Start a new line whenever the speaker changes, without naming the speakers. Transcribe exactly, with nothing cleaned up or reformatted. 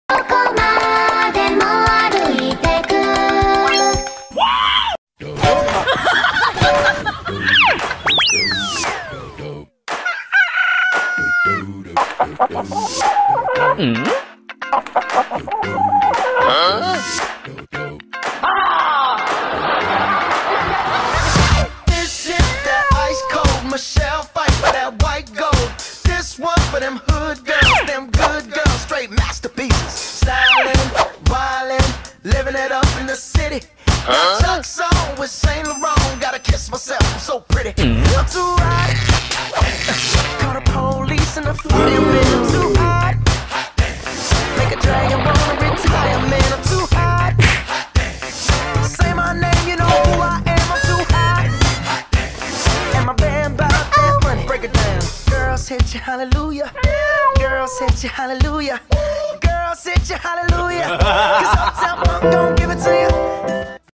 嗯？啊
This is that ice cold Michelle fight for that white gold. This one for them hood girls, them good girls, straight masterpieces. Styling, wildin', living it up in the city. Got Chuck's on with Saint Laurent. Gotta kiss myself, I'm so pretty. I'm too hot. Call the police and the firemen. I'm too hot. Make a dragon wanna retire, man. I'm too hot. Say my name, you know who I am. I'm too hot. And my band about that money. Break it down. Girls hit you, hallelujah. Girls hit you, hallelujah. Girls hit you, hallelujah.